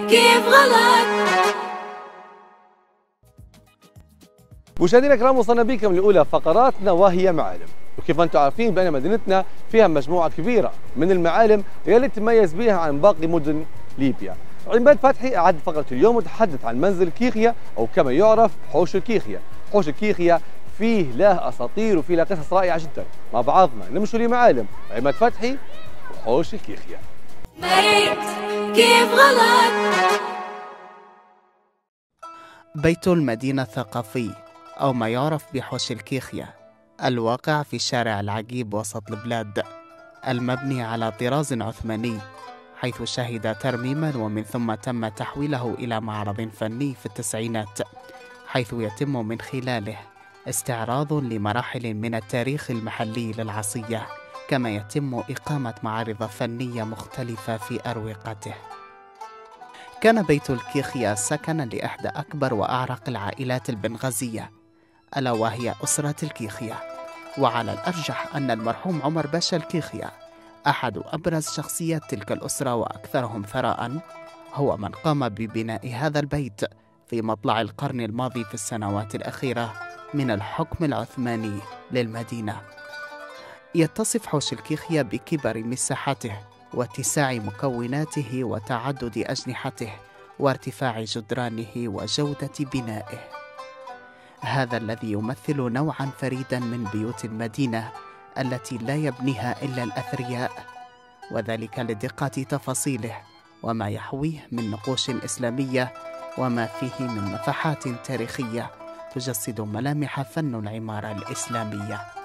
كيف غلط. مشاهدينا الكرام، وصلنا بكم لاولى فقراتنا وهي معالم. وكيف انتم عارفين بان مدينتنا فيها مجموعه كبيره من المعالم يلي تتميز بها عن باقي مدن ليبيا. عماد فتحي اعد فقره اليوم وتحدث عن منزل كيخيا او كما يعرف حوش الكيخيا. حوش الكيخيا فيه له اساطير وفيه له قصص رائعه جدا. مع بعضنا نمشوا لمعالم عماد فتحي وحوش الكيخيا. مريت كيف غلط. بيت المدينة الثقافي أو ما يعرف بحوش الكيخيا، الواقع في شارع العقيب وسط البلاد، المبني على طراز عثماني، حيث شهد ترميما ومن ثم تم تحويله إلى معرض فني في التسعينات، حيث يتم من خلاله استعراض لمراحل من التاريخ المحلي للعصية، كما يتم إقامة معارض فنية مختلفة في أروقته. كان بيت الكيخيا سكنا لإحدى أكبر وأعرق العائلات البنغازية، ألا وهي أسرة الكيخيا. وعلى الأرجح أن المرحوم عمر باشا الكيخيا أحد أبرز شخصيات تلك الأسرة وأكثرهم ثراء، هو من قام ببناء هذا البيت في مطلع القرن الماضي في السنوات الأخيرة من الحكم العثماني للمدينة. يتصف حوش الكيخيا بكبر مساحته واتساع مكوناته وتعدد أجنحته وارتفاع جدرانه وجودة بنائه، هذا الذي يمثل نوعا فريدا من بيوت المدينة التي لا يبنيها إلا الأثرياء، وذلك لدقة تفاصيله وما يحويه من نقوش إسلامية وما فيه من نفحات تاريخية تجسد ملامح فن العمارة الإسلامية.